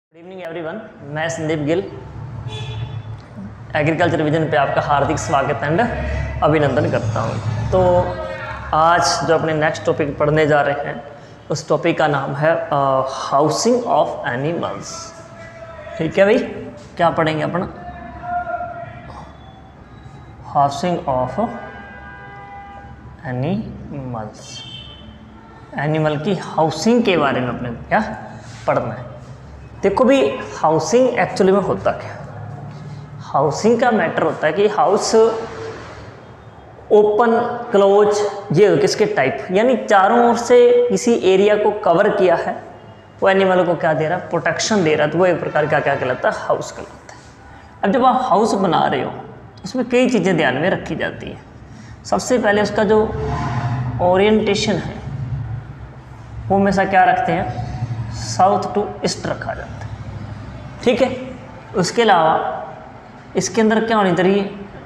Good evening everyone, मैं Sandeep Gill agriculture vision पे आपका हार्दिक स्वागत एंड अभिनंदन करता हूँ। तो आज जो अपने नेक्स्ट टॉपिक पढ़ने जा रहे हैं उस टॉपिक का नाम है हाउसिंग ऑफ एनिमल्स। ठीक है भाई, क्या पढ़ेंगे अपन? Housing of animals. एनिमल की हाउसिंग के बारे में अपने क्या पढ़ना है। देखो भी, हाउसिंग एक्चुअली में होता क्या? हाउसिंग का मैटर होता है कि हाउस ओपन क्लोज, ये किसके टाइप, यानी चारों ओर से किसी एरिया को कवर किया है, वो एनिमल को क्या दे रहा है? प्रोटेक्शन दे रहा है। तो वो एक प्रकार का क्या कहलाता है? हाउस कहलाता है। अब जब आप हाउस बना रहे हो उसमें कई चीज़ें ध्यान में रखी जाती हैं। सबसे पहले उसका जो ओरिएंटेशन है वो हमेशा क्या रखते हैं? साउथ टू ईस्ट रखा जाता है। ठीक है। उसके अलावा इसके अंदर क्या होनी चाहिए?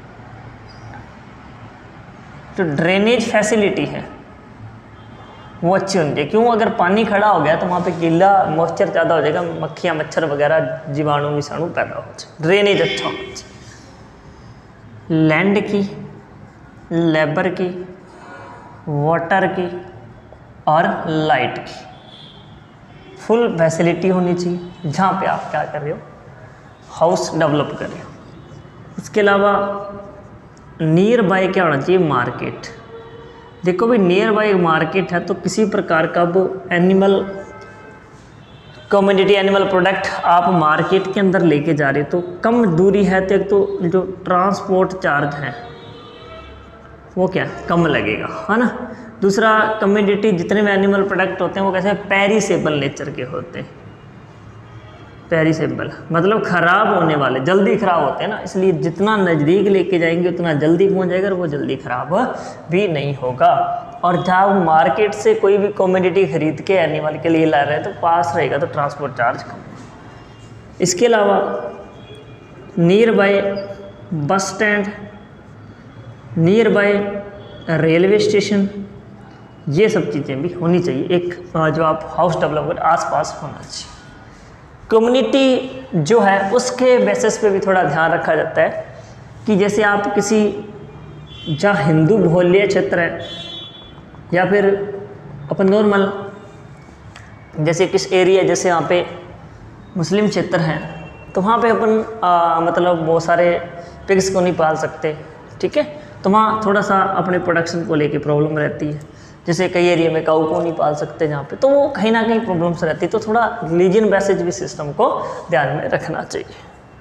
जो ड्रेनेज फैसिलिटी है वो अच्छी होनी चाहिए। क्यों? अगर पानी खड़ा हो गया तो वहाँ पे गीला मॉइस्चर ज़्यादा हो जाएगा, मक्खियाँ मच्छर वगैरह जीवाणु विषाणु पैदा हो जाए। ड्रेनेज अच्छा होना चाहिए। लैंड की, लेबर की, वाटर की और लाइट की फुल फैसिलिटी होनी चाहिए जहाँ पे आप क्या कर रहे हो? हाउस डेवलप कर रहे हो। उसके अलावा नियर बाय क्या होना चाहिए? मार्केट। देखो भी, नियर बाय मार्केट है तो किसी प्रकार का वो एनिमल कम्युनिटी एनिमल प्रोडक्ट आप मार्केट के अंदर लेके जा रहे हो तो कम दूरी है तो एक तो जो ट्रांसपोर्ट चार्ज है वो क्या कम लगेगा, है ना। दूसरा, कम्युनिटी जितने भी एनिमल प्रोडक्ट होते हैं वो कैसे पेरिसेबल नेचर के होते हैं। पेरिसेबल मतलब खराब होने वाले, जल्दी खराब होते हैं ना, इसलिए जितना नज़दीक लेके जाएंगे उतना जल्दी पहुंच जाएगा और वो जल्दी खराब भी नहीं होगा। और जहाँ मार्केट से कोई भी कम्युनिटी खरीद के एनिमल के लिए ला रहे हैं तो पास रहेगा तो ट्रांसपोर्ट चार्ज कम। इसके अलावा near by bus stand, near by railway station, ये सब चीज़ें भी होनी चाहिए। एक जो आप हाउस डेवलप कर आसपास होना चाहिए। कम्युनिटी जो है उसके बेसिस पे भी थोड़ा ध्यान रखा जाता है कि जैसे आप किसी जहाँ हिंदू बहुल्य क्षेत्र है या फिर अपन नॉर्मल जैसे किस एरिया, जैसे यहाँ पे मुस्लिम क्षेत्र हैं तो वहाँ पे अपन मतलब बहुत सारे पिग्स को नहीं पाल सकते। ठीक है। तो वहाँ थोड़ा सा अपने प्रोडक्शन को लेके प्रॉब्लम रहती है। जैसे कई एरिया में काऊ को नहीं पाल सकते जहाँ पे, तो वो कहीं ना कहीं प्रॉब्लम्स रहती है। तो थोड़ा रिलीजन बेसिस भी सिस्टम को ध्यान में रखना चाहिए।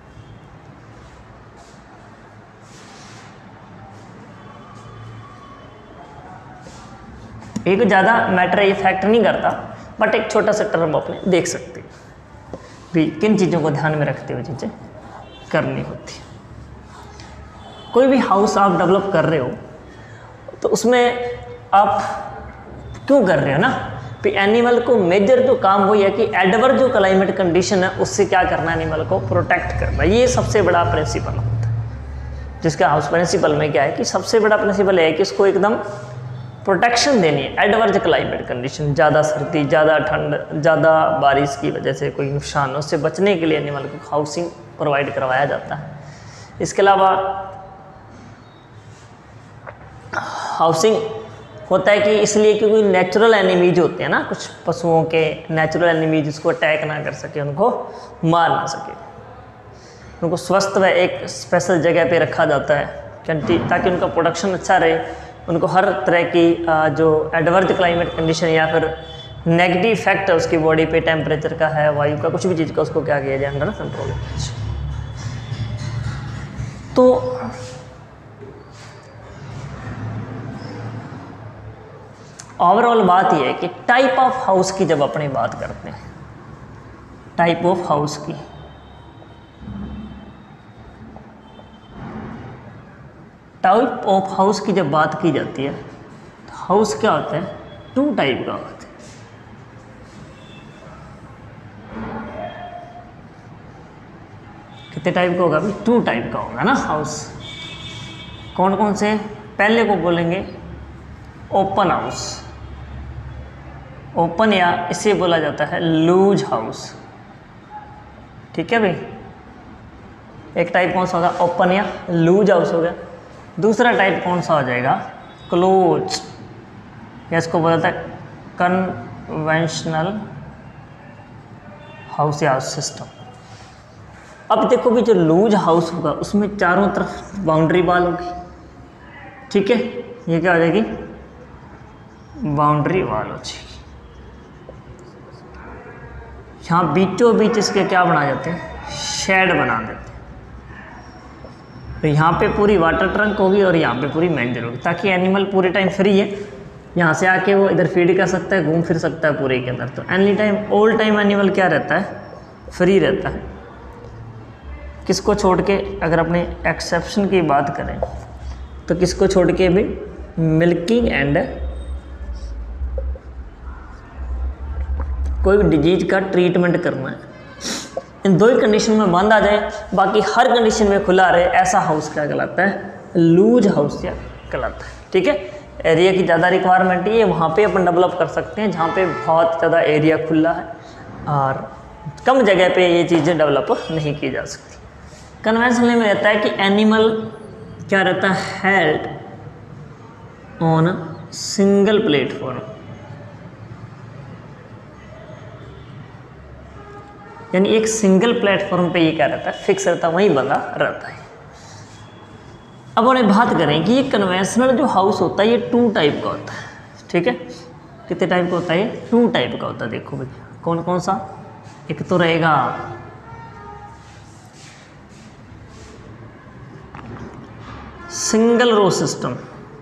एक ज़्यादा मैटर ये फैक्ट नहीं करता, बट एक छोटा सा टर्म अपने देख सकते हैं भी किन चीज़ों को ध्यान में रखते हुए चीज़ें करनी होती है। कोई भी हाउस आप डेवलप कर रहे हो तो उसमें आप क्यों कर रहे हो ना, कि एनिमल को मेजर जो काम वही है कि एडवर्स जो क्लाइमेट कंडीशन है उससे क्या करना, एनिमल को प्रोटेक्ट करना। ये सबसे बड़ा प्रिंसिपल होता है जिसका हाउस प्रिंसिपल में क्या है कि सबसे बड़ा प्रिंसिपल है कि इसको एकदम प्रोटेक्शन देनी है। एडवर्स क्लाइमेट कंडीशन, ज़्यादा सर्दी, ज़्यादा ठंड, ज़्यादा बारिश की वजह से कोई नुकसान, उससे बचने के लिए एनिमल को हाउसिंग प्रोवाइड करवाया जाता है। इसके अलावा हाउसिंग होता है कि इसलिए कि कोई नेचुरल एनिमीज होते हैं ना, कुछ पशुओं के नेचुरल एनिमीज जिसको अटैक ना कर सके, उनको मार ना सके, उनको स्वस्थ व एक स्पेशल जगह पे रखा जाता है ताकि उनका प्रोडक्शन अच्छा रहे। उनको हर तरह की जो एडवर्स क्लाइमेट कंडीशन या फिर नेगेटिव इफेक्ट है उसकी बॉडी पे, टेम्परेचर का है, वायु का, कुछ भी चीज़ का, उसको क्या किया जाए अंडर कंट्रोल। तो ओवरऑल बात यह है कि टाइप ऑफ हाउस की जब अपनी बात करते हैं, टाइप ऑफ हाउस की, टाइप ऑफ हाउस की जब बात की जाती है तो हाउस क्या होता है? 2 टाइप का होता है। कितने टाइप का होगा? 2 टाइप का होगा ना हाउस। कौन कौन से? पहले को बोलेंगे ओपन हाउस। ओपन या इसे बोला जाता है लूज हाउस। ठीक है भाई। एक टाइप कौन सा होगा, ओपन या लूज हाउस हो गया। दूसरा टाइप कौन सा हो जाएगा, क्लोज, या इसको बोलता है कन्वेंशनल हाउस या हाउस सिस्टम। अब देखो भी जो लूज हाउस होगा उसमें चारों तरफ बाउंड्री वॉल होगी, ठीक है, ये क्या हो जाएगी, बाउंड्री वॉल हो जाएगी। यहाँ बीचों बीच इसके क्या बना जाते हैं, शेड बना देते हैं। तो यहाँ पे पूरी वाटर ट्रंक होगी और यहाँ पे पूरी मैंजर होगी, ताकि एनिमल पूरे टाइम फ्री है, यहाँ से आके वो इधर फीड कर सकता है, घूम फिर सकता है पूरे के अंदर। तो any time all time animal क्या रहता है, फ्री रहता है। किसको छोड़ के, अगर अपने एक्सेप्शन की बात करें तो किसको छोड़ के भी, मिल्किंग एंड कोई भी डिजीज का ट्रीटमेंट करना है, इन दो ही कंडीशन में बंद आ जाए, बाकी हर कंडीशन में खुला रहे, ऐसा हाउस क्या कहलाता है, लूज हाउस या कहलाता है। ठीक है, एरिया की ज़्यादा रिक्वायरमेंट है, वहाँ पे अपन डेवलप कर सकते हैं जहाँ पे बहुत ज़्यादा एरिया खुला है और कम जगह पे ये चीज़ें डेवलप नहीं की जा सकती। कन्वेंशनल में रहता है कि एनिमल क्या रहता है, हेल्ड ऑन सिंगल प्लेटफॉर्म, यानी एक सिंगल प्लेटफॉर्म पे ये क्या रहता है, फिक्स रहता है, वहीं बंधा रहता है। अब उन्हें बात करें कि ये कन्वेंशनल जो हाउस होता है ये 2 टाइप का होता है। ठीक है, कितने टाइप का होता है, ये 2 टाइप का होता है। देखो भाई कौन कौन सा, एक तो रहेगा सिंगल रो सिस्टम,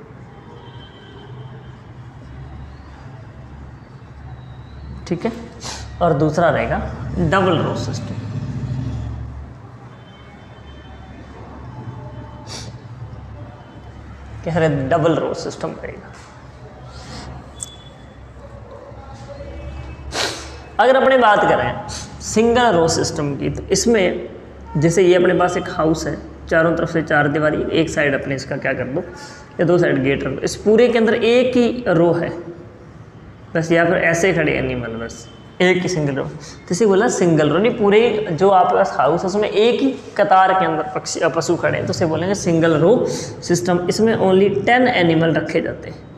ठीक है, और दूसरा रहेगा डबल रो सिस्टम। कह रहे डबल रो सिस्टम रहेगा। अगर अपने बात करें सिंगल रो सिस्टम की, तो इसमें जैसे ये अपने पास एक हाउस है, चारों तरफ से 4 दीवारी, एक साइड अपने इसका क्या कर दो, या 2 साइड गेट रख दो, इस पूरे के अंदर एक ही रो है बस, या फिर ऐसे खड़े एनिमल बस एक ही सिंगल रो, तो इसे बोला सिंगल रो। नहीं, पूरे जो आपके पास हाउस है उसमें एक ही कतार के अंदर पशु खड़े हैं, तो उसे बोलेंगे सिंगल रो सिस्टम। इसमें ओनली 10 एनिमल रखे जाते हैं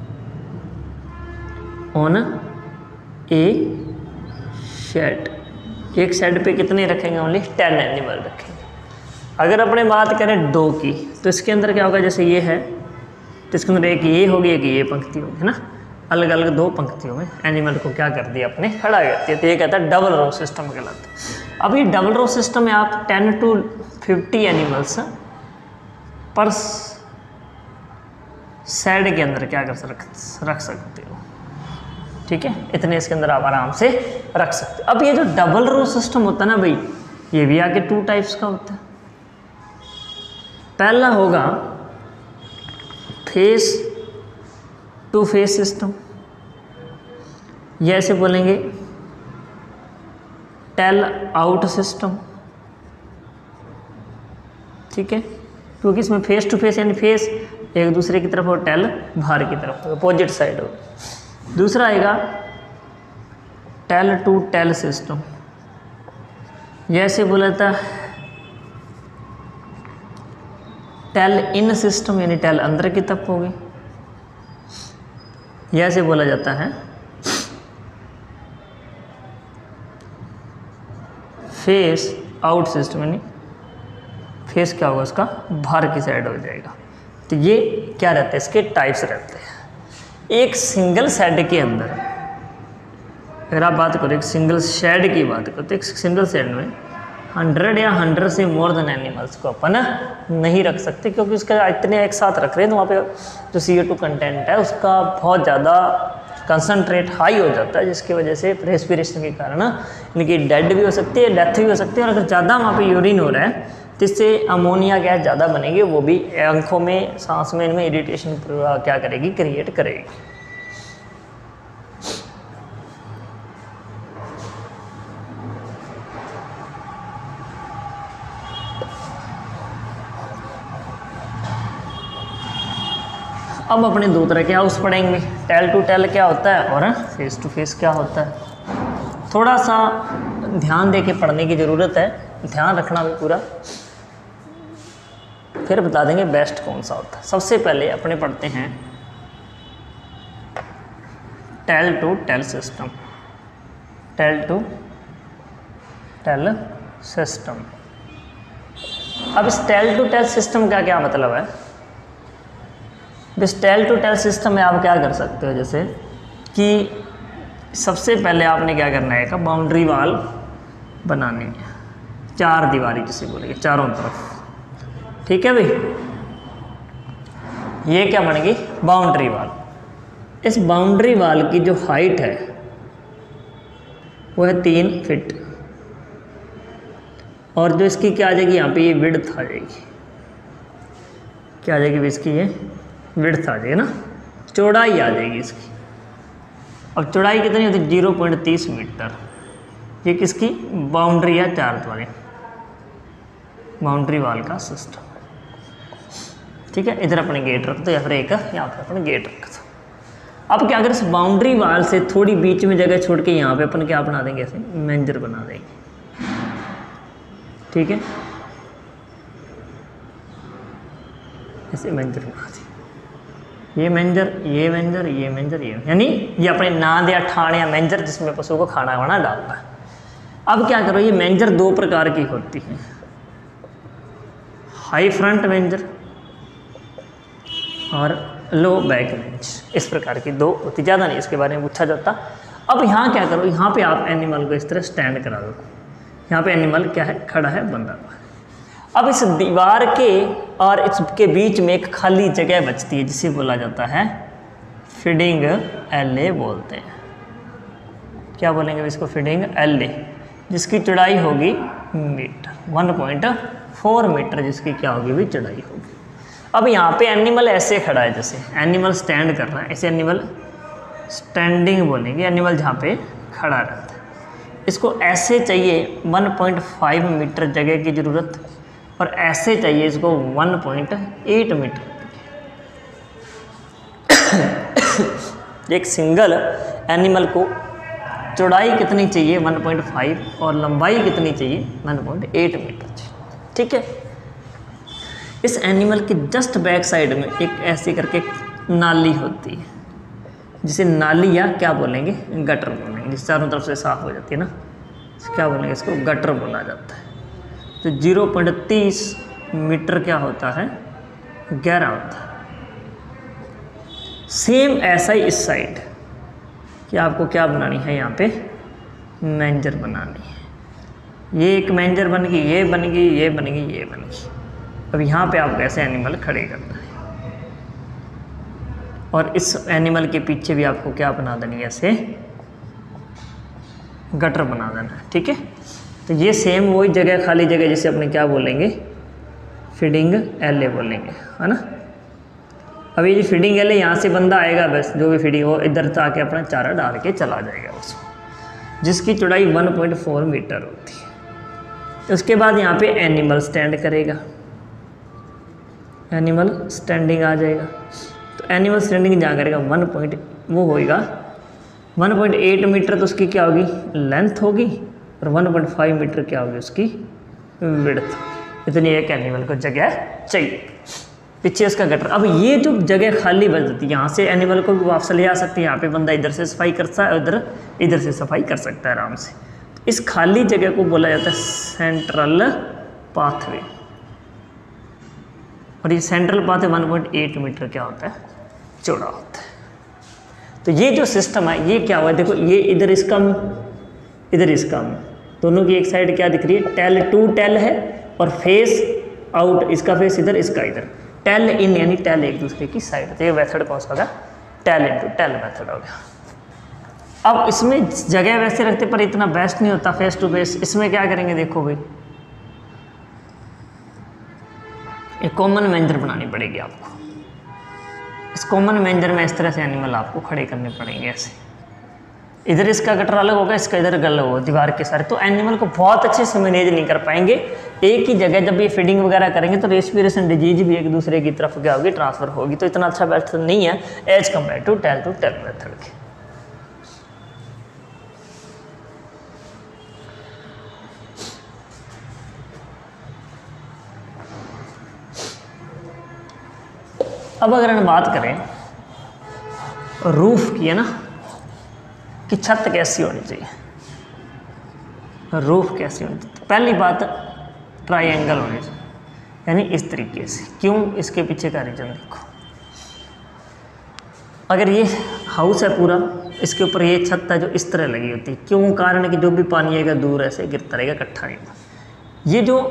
ऑन ए शेड। एक शेड पे कितने रखेंगे, ओनली 10 एनिमल रखेंगे। अगर अपने बात करें 2 की, तो इसके अंदर क्या होगा, जैसे ये है तो इसके अंदर एक ये होगी, एक ये पंक्ति होगी, है ना, अलग अलग 2 पंक्तियों में एनिमल को क्या कर दिया अपने खड़ा कर दिया, तो ये कहता है डबल रो सिस्टम कहलाता है। अब ये डबल रो सिस्टम में आप 10 to 50 एनिमल्स पर शेड के अंदर क्या कर रख सकते हो। ठीक है, इतने इसके अंदर आप आराम से रख सकते हो। अब ये जो डबल रो सिस्टम होता है ना भाई, ये भी आगे 2 टाइप्स का होता है। पहला होगा फेस टू फेस सिस्टम, या ऐसे बोलेंगे टेल आउट सिस्टम। ठीक है, क्योंकि इसमें फेस टू फेस यानी फेस एक दूसरे की तरफ और टेल बाहर की तरफ, अपोजिट साइड हो। दूसरा आएगा टेल टू टेल सिस्टम, या ऐसे बोला था टेल इन सिस्टम, यानी टेल अंदर की तरफ होगी, या ऐसे बोला जाता है फेस आउट सिस्टम, यानी फेस क्या होगा उसका बाहर की साइड हो जाएगा। तो ये क्या रहता है, इसके टाइप्स रहते हैं। एक सिंगल शेड के अंदर अगर आप बात करो, एक सिंगल शेड की बात करो, तो एक सिंगल शेड में 100 या 100 से मोर देन एनिमल्स को अपन नहीं रख सकते, क्योंकि उसका इतने एक साथ रख रहे हैं तो वहाँ पे जो CO2 कंटेंट है उसका बहुत ज़्यादा कंसनट्रेट हाई हो जाता है, जिसकी वजह से रेस्पिरेशन के कारण इनकी डेड भी हो सकती है, डेथ भी हो सकती है। और अगर ज़्यादा वहाँ पे यूरिन हो रहा है तो इससे अमोनिया गैस ज़्यादा बनेगी, वो भी आँखों में, सांस में, इनमें इरिटेशन क्या करेगी, क्रिएट करेगी। अब अपने 2 तरह के हाउस पढ़ेंगे, टेल टू टेल क्या होता है और फेस टू फेस क्या होता है। थोड़ा सा ध्यान दे के पढ़ने की ज़रूरत है, ध्यान रखना भी पूरा, फिर बता देंगे बेस्ट कौन सा होता है। सबसे पहले अपने पढ़ते हैं tail to tail system. Tail to tail system. अब इस टेल टू टेल सिस्टम का क्या मतलब है? इस टेल टू टेल सिस्टम में आप क्या कर सकते हो, जैसे कि सबसे पहले आपने क्या करना है, एक बाउंड्री वाल बनानी है, 4 दीवारी जिसे बोलेंगे चारों तरफ। ठीक है भाई, ये क्या बनेगी? Boundary wall. इस बाउंड्री वाल की जो हाइट है वो है 3 फीट, और जो इसकी क्या आ जाएगी यहाँ पे, ये विड्थ आ जाएगी। क्या आ जाएगी इसकी? ये विड्थ आ जाएगी ना, चौड़ाई आ जाएगी इसकी। अब चौड़ाई कितनी होती है? 0.30 मीटर। ये किसकी बाउंड्री है? 4 वाली बाउंड्री वाल का सिस्टम। ठीक है, इधर अपने गेट रख दो, या फिर एक यहाँ पे अपने गेट रख दो। अब क्या, अगर इस बाउंड्री वाल से थोड़ी बीच में जगह छोड़ के यहाँ पे अपन क्या बना देंगे, ऐसे मेंजर बना देंगे। ठीक है, ऐसे मेंजर बना दी, ये मेंजर, ये मेंजर, ये मेंजर, ये, यानी ये अपने नाद या ठाण या मेंजर जिसमें पशु को खाना वाना डालता है। अब क्या करो, ये मेंजर 2 प्रकार की होती है, हाई फ्रंट मेंजर और लो बैक मेंजर। इस प्रकार की 2 होती, ज़्यादा नहीं इसके बारे में पूछा जाता। अब यहाँ क्या करो, यहाँ पे आप एनिमल को इस तरह स्टैंड करा दो। यहाँ पे एनिमल क्या है? खड़ा है, बंधा हुआ है। अब इस दीवार के और इसके बीच में एक खाली जगह बचती है जिसे बोला जाता है फीडिंग एले बोलते हैं। क्या बोलेंगे इसको? फीडिंग एले, जिसकी चौड़ाई होगी मीटर, 1.4 मीटर जिसकी क्या होगी भी चौड़ाई होगी। अब यहाँ पे एनिमल ऐसे खड़ा है, जैसे एनिमल स्टैंड कर रहा है, ऐसे एनिमल स्टैंडिंग बोलेंगे, एनिमल जहाँ पे खड़ा रहता है। इसको ऐसे चाहिए 1.5 मीटर जगह की ज़रूरत, और ऐसे चाहिए इसको 1.8 मीटर। एक सिंगल एनिमल को चौड़ाई कितनी चाहिए? 1.5, और लंबाई कितनी चाहिए? 1.8 मीटर चाहिए। ठीक है, इस एनिमल के जस्ट बैक साइड में एक ऐसी करके नाली होती है, जिसे नाली या क्या बोलेंगे? गटर बोलेंगे, जिस चारों तरफ से साफ हो जाती है ना, क्या बोलेंगे इसको? गटर बोला जाता है। तो 0.30 मीटर क्या होता है? गहरा होता है। सेम ऐसा ही इस साइड कि आपको क्या बनानी है, यहाँ पे मेंजर बनानी है। ये एक मेंजर बन गई, ये बन गई, ये बन गई, ये बन गई। अब यहाँ पे आपको ऐसे एनिमल खड़े करना है, और इस एनिमल के पीछे भी आपको क्या बना देनी है? ऐसे गटर बना देना है। ठीक है, तो ये सेम वही जगह, खाली जगह, जिसे अपने क्या बोलेंगे? फीडिंग एले बोलेंगे, है ना। अब ये जो फीडिंग एले, यहाँ से बंदा आएगा, बस जो भी फीडिंग वो इधर आके अपना चारा डाल के चला जाएगा उसको, जिसकी चौड़ाई 1.4 मीटर होती है। उसके बाद यहाँ पे एनिमल स्टैंड करेगा, एनिमल स्टैंडिंग आ जाएगा। तो एनिमल स्टैंडिंग जहाँ करेगा 1.8 मीटर, तो उसकी क्या होगी? लेंथ होगी, और 1.5 मीटर क्या होगी? उसकी विड्थ। इतनी एक एनिमल को जगह चाहिए, पीछे उसका गटर। अब ये जो जगह खाली बच जाती है, यहाँ से एनिमल को भी वापस ले आ सकते हैं, यहाँ पे बंदा इधर से सफाई करता है, इधर से सफाई कर सकता है आराम से। तो इस खाली जगह को बोला जाता है सेंट्रल पाथवे, और ये सेंट्रल पाथवे 1.8 मीटर क्या होता है? चौड़ा होता है। तो ये जो सिस्टम है, ये क्या हुआ है? देखो, ये इधर इसका मुँह, इधर इसका मुँह, दोनों की एक साइड क्या दिख रही है? टेल टू टेल है, और फेस आउट, इसका फेस इधर, इसका इधर। टेल इन यानी टेल एक दूसरे की साइड। तो ये मेथड कौन सा होगा? टेल इनटू टेल मेथड हो गया। अब इसमें जगह वैसे रखते पर इतना बेस्ट नहीं होता फेस टू फेस। इसमें क्या करेंगे? देखो भाई, एक कॉमन मेंजर बनानी पड़ेगी आपको। इस कॉमन मेंजर में इस तरह से एनिमल आपको खड़े करने पड़ेंगे ऐसे। इधर इसका गटर अलग होगा, इसका इधर अलग होगा, दीवार के सारे। तो एनिमल को बहुत अच्छे से मैनेज नहीं कर पाएंगे। एक ही जगह जब ये फीडिंग वगैरह करेंगे तो रेस्पिरेशन डिजीज भी एक दूसरे की तरफ क्या होगी? ट्रांसफर होगी। तो इतना अच्छा मेथड नहीं है as compared to tail method के। अब अगर हम बात करें रूफ की, है ना, कि छत कैसी होनी चाहिए, रूफ कैसी होनी चाहिए, पहली बात ट्रायंगल होनी चाहिए, यानी इस तरीके से। क्यों? इसके पीछे का रीजन देखो। अगर ये हाउस है पूरा, इसके ऊपर ये छत है जो इस तरह लगी होती है, क्यों? कारण है कि जो भी पानी आएगा दूर ऐसे गिरता रहेगा, इकट्ठा नहीं होगा। ये जो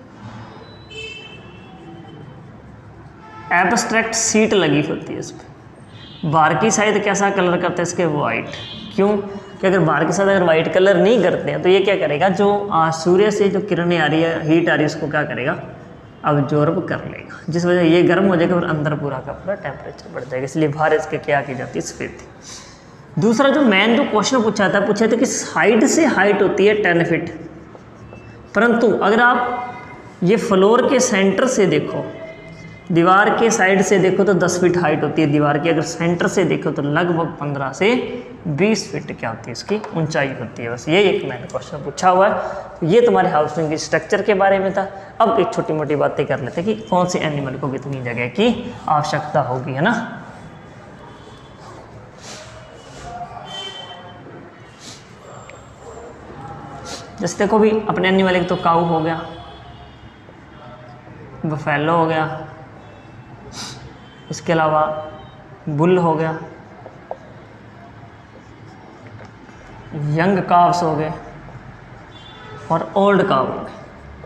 एब्स्ट्रैक्ट सीट लगी होती है इस पर, बाहर की साइड कैसा कलर करते हैं इसके? वाइट। क्यों? कि अगर बाहर की साइड अगर वाइट कलर नहीं करते हैं तो ये क्या करेगा, जो सूर्य से जो किरणें आ रही है, हीट आ रही है, उसको क्या करेगा, अब्जॉर्ब कर लेगा, जिस वजह से ये गर्म हो जाएगा और अंदर पूरा का पूरा टेम्परेचर बढ़ जाएगा। इसलिए बाहर इसके क्या की जाती है, सफेद। दूसरा जो मैन जो क्वेश्चन पूछा था कि साइड से हाइट होती है 10 फीट, परंतु अगर आप ये फ्लोर के सेंटर से देखो, दीवार के साइड से देखो तो 10 फीट हाइट होती है दीवार की, अगर सेंटर से देखो तो लगभग 15 से 20 फीट क्या होती है इसकी ऊंचाई होती है। बस ये एक मैंने क्वेश्चन पूछा हुआ है। तो ये तुम्हारे हाउसिंग की स्ट्रक्चर के बारे में था। अब एक छोटी मोटी बातें कर लेते हैं कि कौन से एनिमल को कितनी जगह की आवश्यकता होगी, है ना। जैसे देखो भी अपने एनिमल, एक तो काऊ हो गया, बफेलो हो गया, इसके अलावा बुल हो गया, यंग काव्स हो गए और ओल्ड काव हो गए,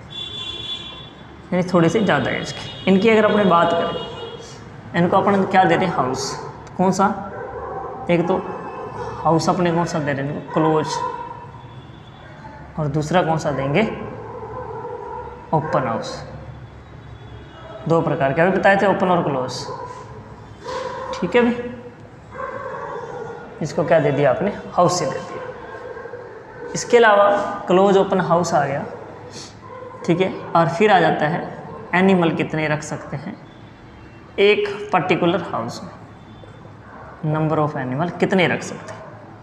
यानी थोड़ी सी ज़्यादा एज की। इनकी अगर अपने बात करें, इनको अपन क्या दे रहे हैं, हाउस। तो कौन सा? एक तो हाउस अपने कौन सा दे रहे हैं, क्लोज, और दूसरा कौन सा देंगे, ओपन हाउस। दो प्रकार के अभी बताए थे, ओपन और क्लोज, ठीक है भाई। इसको क्या दे दिया आपने, हाउस से दे दिया। इसके अलावा क्लोज ओपन हाउस आ गया, ठीक है। और फिर आ जाता है एनिमल कितने रख सकते हैं एक पर्टिकुलर हाउस में, नंबर ऑफ एनिमल कितने रख सकते हैं,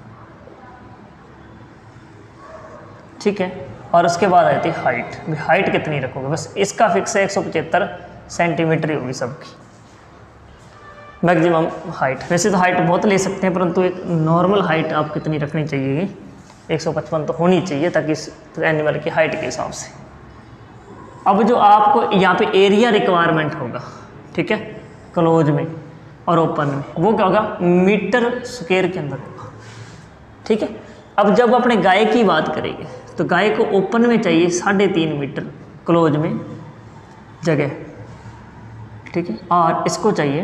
ठीक है। और उसके बाद आ जाती है हाइट। हाइट कितनी रखोगे, बस इसका फिक्स है 175 सेंटीमीटर ही होगी सबकी मैक्सिमम हाइट। वैसे तो हाइट बहुत ले सकते हैं, परंतु एक नॉर्मल हाइट आप कितनी रखनी चाहिए, 155 तो होनी चाहिए, ताकि इस एनिमल की हाइट के हिसाब से। अब जो आपको यहाँ पे एरिया रिक्वायरमेंट होगा, ठीक है, क्लोज में और ओपन में, वो क्या होगा, मीटर स्क्वायर के अंदर होगा, ठीक है। अब जब अपने गाय की बात करेंगे तो गाय को ओपन में चाहिए 3.5 मीटर क्लोज में जगह, ठीक है। और इसको चाहिए,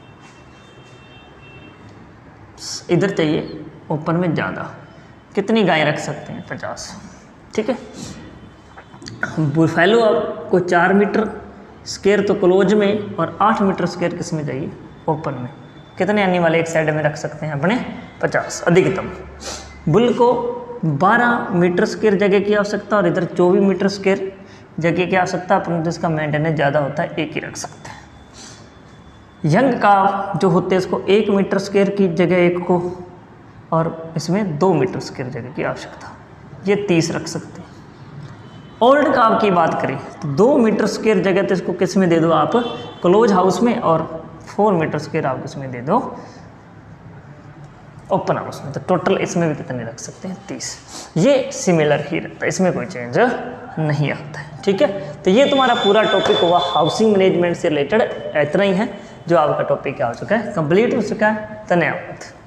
इधर चाहिए ओपन में ज़्यादा। कितनी गाय रख सकते हैं, 50, ठीक है। बुफेलो आपको 4 मीटर स्क्वायर तो क्लोज में और 8 मीटर स्क्वायर किस में चाहिए, ओपन में। कितने एनिमल एक साइड में रख सकते हैं अपने, 50 अधिकतम। बुल को 12 मीटर स्क्वायर जगह की आवश्यकता और इधर 24 मीटर स्क्वायर जगह की आवश्यकता, परंतु इसका मेंटेनेंस ज़्यादा होता है, एक ही रख सकते हैं। यंग काव जो होते हैं इसको 1 मीटर स्क्वायर की जगह एक को, और इसमें 2 मीटर स्क्वायर जगह की आवश्यकता, ये 30 रख सकते हैं। ओल्ड काव की बात करें तो 2 मीटर स्क्वायर जगह तो इसको किस में दे दो आप, क्लोज हाउस में, और 4 मीटर स्क्वायर आप इसमें दे दो ओपन हाउस में। तो टोटल इसमें भी कितने रख सकते हैं, 30। ये सिमिलर ही रहता है, इसमें कोई चेंज नहीं आता है, ठीक है। तो ये तुम्हारा पूरा टॉपिक हुआ हाउसिंग मैनेजमेंट से रिलेटेड, इतना ही है जो आपका टॉपिक क्या हो चुका है, कंप्लीट हो चुका है। धन्यवाद।